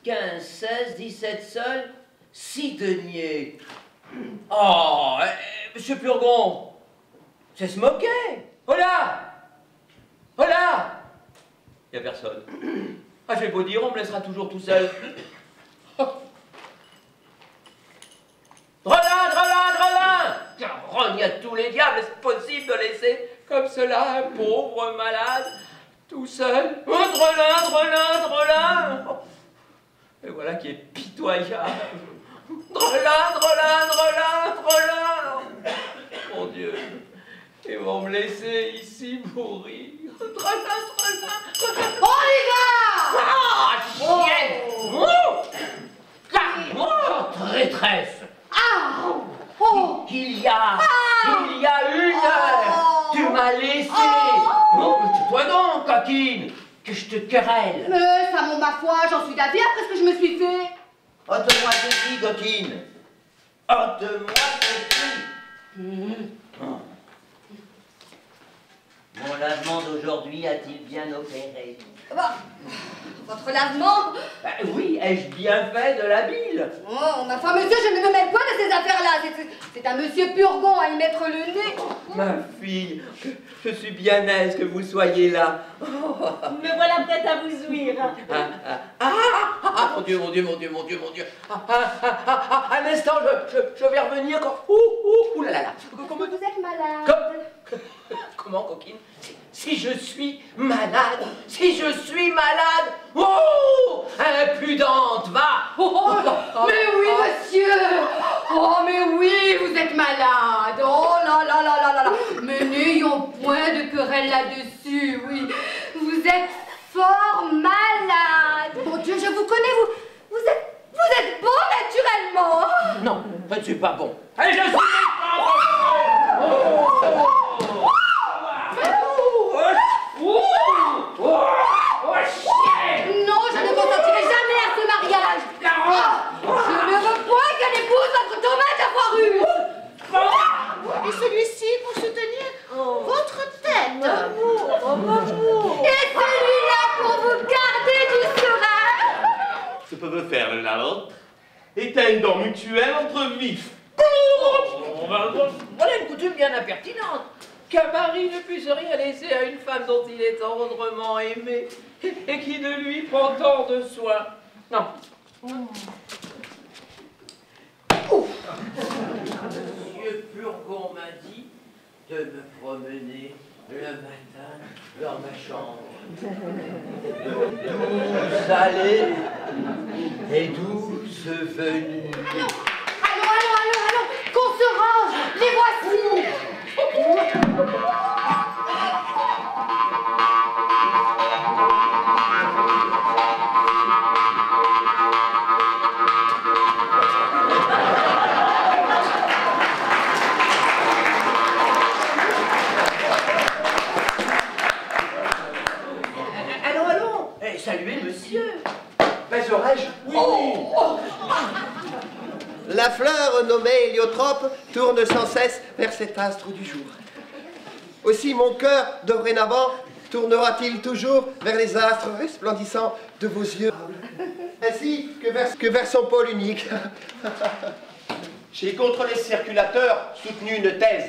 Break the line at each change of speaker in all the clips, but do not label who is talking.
15, 16, 17 sols, 6 deniers. Oh, monsieur Purgon, c'est se moquer. Oh là! Oh là! Il n'y a personne. Ah, j'ai beau dire, on me laissera toujours tout seul. Drelin, Drelin, Drelin! Rogne à tous les diables, est-ce possible de laisser comme cela un pauvre malade, tout seul? Oh, Drelin, Drelin, Drelin! Et voilà qui est pitoyable. Drelin, Drelin, Drelin, Drelin! Mon Dieu, ils vont me laisser ici mourir. Drelin, Drelin, Drelin!
On y va!
Ah, chienne! Oh, traîtresse!
Ah! Oh!
Il y a 1 heure, tu m'as laissé. Oh, tais-toi donc, coquine, que je te querelle.
Mais ça, ma foi, j'en suis d'avis après ce que je me suis fait.
Ôte-moi ceci, coquine. Ôte-moi ceci. Mon lavement d'aujourd'hui a-t-il bien opéré?
Bah, votre lavement?
Bah, oui, ai-je bien fait de la bile?
Oh, ma foi, monsieur, je ne me mêle pas de ces affaires-là. C'est un monsieur Purgon à y mettre le nez.
Ma fille, je suis bien aise que vous soyez là.
Me voilà prête à vous ouïr.
Mon Dieu, mon Dieu, mon Dieu, mon Dieu, mon Dieu. Un instant, je vais revenir quand... Ouh là là là.
Comment vous êtes malade?
Comment, coquine? Si je suis malade, si je suis malade, oh, impudente, va!
Mais oui, monsieur! Oh, mais oui, vous êtes malade! Oh là là là là là là! Mais n'ayons point de querelle là-dessus, oui! Vous êtes fort malade! Mon Dieu, je vous connais, vous êtes bon naturellement!
Non, je ne suis pas bon. Et je suis pas bon!
Non, je ne consentirai jamais à ce mariage! Je ne veux point qu'elle épouse votre tomate à foirure!
Et celui-ci pour soutenir votre tête.
Et celui-là pour vous garder du serein!
Ce peuvent faire l'un à l'autre est un don mutuel entre vifs.
Voilà une coutume bien impertinente. Qu'un mari ne puisse rien laisser à une femme dont il est tendrement aimé et qui ne lui prend tant de soin. Non. Monsieur Purgon m'a dit de me promener le matin dans ma chambre. Douce allée et douce venue.
Allons, qu'on se range, les voici!
Allons, saluez monsieur. Mais aurais-je? Oui.
La fleur nommée héliotrope tourne sans cesse vers cet astre du jour. Aussi mon cœur, dorénavant, tournera-t-il toujours vers les astres resplendissants de vos yeux, ainsi que vers son pôle unique.
J'ai contre les circulateurs soutenu une thèse.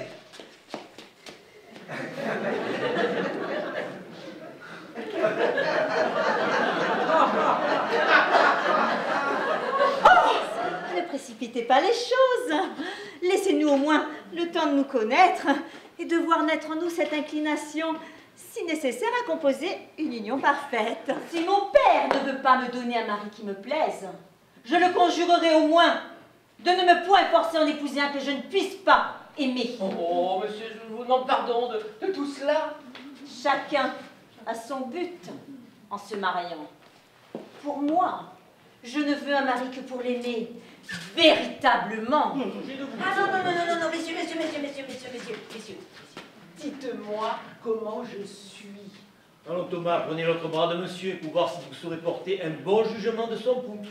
Ne précipitez pas les choses. Laissez-nous au moins le temps de nous connaître et de voir naître en nous cette inclination si nécessaire à composer une union parfaite.
Si mon père ne veut pas me donner un mari qui me plaise, je le conjurerai au moins de ne me point forcer en épouser un que je ne puisse pas aimer.
Oh, monsieur, je vous demande pardon de tout cela.
Chacun a son but en se mariant. Pour moi, je ne veux un mari que pour l'aimer véritablement. Ah non, messieurs. Dites-moi comment je suis.
Allons Thomas, prenez l'autre bras de monsieur pour voir si vous saurez porter un bon jugement de son pouls.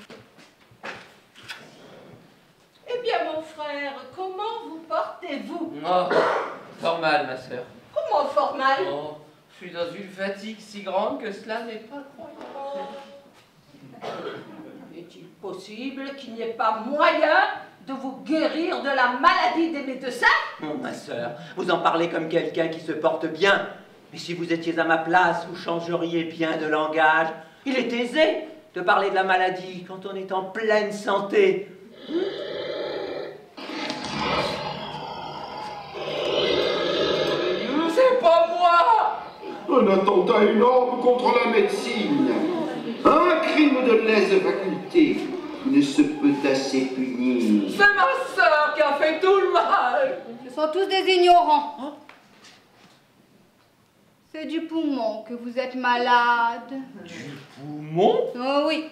Eh bien, mon frère, comment vous portez-vous?
Oh, fort mal, ma sœur.
Comment fort mal?
Oh, je suis dans une fatigue si grande que cela n'est pas croyable.
Est-il possible qu'il n'y ait pas moyen de vous guérir de la maladie des médecins?
Oh, ma sœur, vous en parlez comme quelqu'un qui se porte bien. Mais si vous étiez à ma place, vous changeriez bien de langage. Il est aisé de parler de la maladie quand on est en pleine santé. C'est pas moi!
Un attentat énorme contre la médecine. Un crime de lèse-faculté qui ne se peut assez punir.
C'est ma sœur qui a fait tout le mal!
Ce sont tous des ignorants. C'est du poumon que vous êtes malade.
Du poumon?
Oh oui.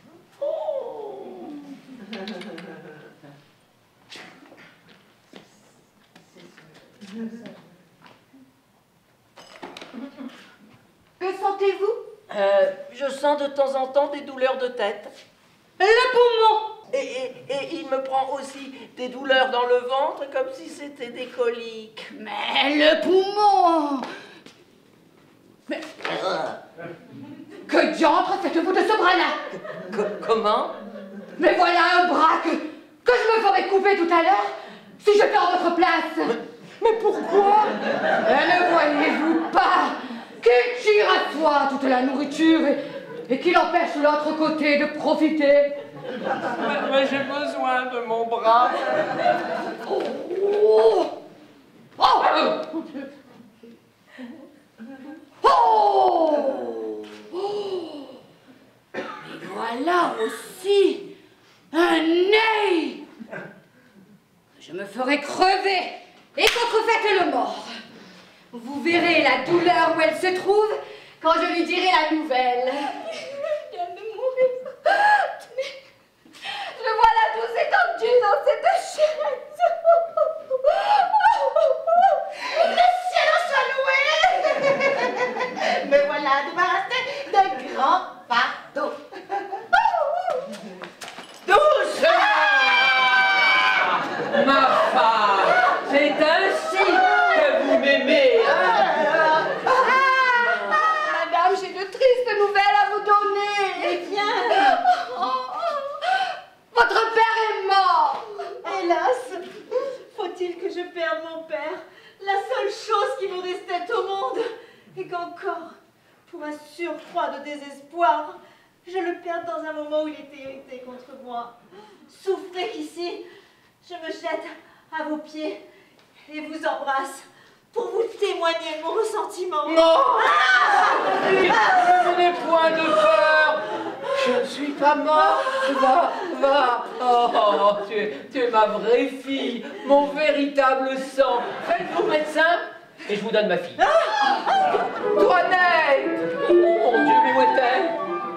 Que sentez-vous?
Je sens de temps en temps des douleurs de tête.
Le poumon.
Et il me prend aussi des douleurs dans le ventre comme si c'était des coliques.
Mais le poumon. Mais... Que diantre faites-vous de ce bras-là?
Comment?
Mais voilà un bras que je me ferais couper tout à l'heure si j'étais en votre place.
Mais pourquoi?
Ne voyez-vous pas qu'il tire à soi toute la nourriture et qu'il empêche l'autre côté de profiter?
Mais j'ai besoin de mon bras.
Oh! Oh! Oh! Mais voilà aussi un nez! Je me ferai crever et contrefaites le mort. Vous verrez la douleur où elle se trouve quand je lui dirai la nouvelle. Je viens de mourir. Je vois la douce étendue dans cette chaise. Le ciel en soit loué.
Me voilà débarrassée d'un grand fardeau.
Doucement! Ma femme, c'est ainsi que vous m'aimez, hein?
Madame, j'ai de tristes nouvelles à vous donner.
Eh bien,
Votre père est mort.
hélas, faut-il que je perde mon père, la seule chose qui me restait au monde, et qu'encore, pour un surcroît de désespoir, je le perde dans un moment où il était irrité contre moi. Souffrez qu'ici, je me jette à vos pieds et vous embrasse pour vous témoigner de mon ressentiment.
Non! Ne n'aie point de peur! Je ne suis pas mort! Va! Oh, tu es ma vraie fille, mon véritable sang! Faites-vous médecin et je vous donne ma fille. Toinette! Oh mon Dieu, mais où est-elle?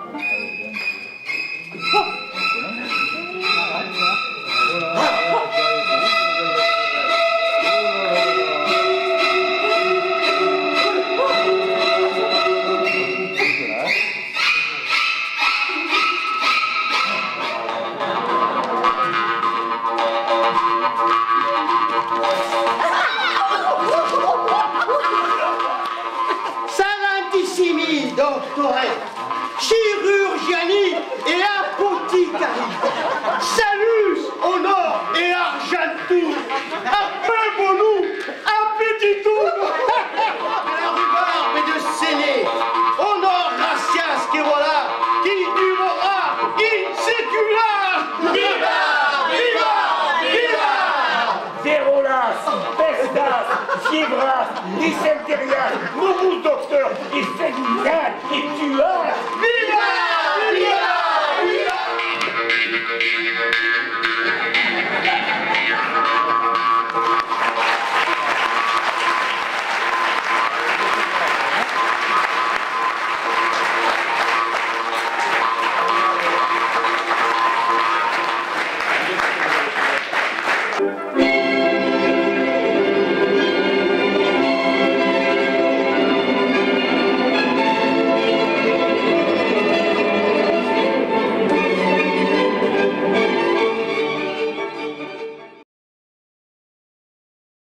Sarantissimi doctore, chirurgiani et apothicari, salus, honor et argentum, appelons-nous appetitum, de la rhubarbe et de séné, honor gracias que voilà, qui durera in secula. Viva! Viva! Viva!
Vérolas, pestas, fiebras, dysenterias, momus docteur, et féminat, et tuas.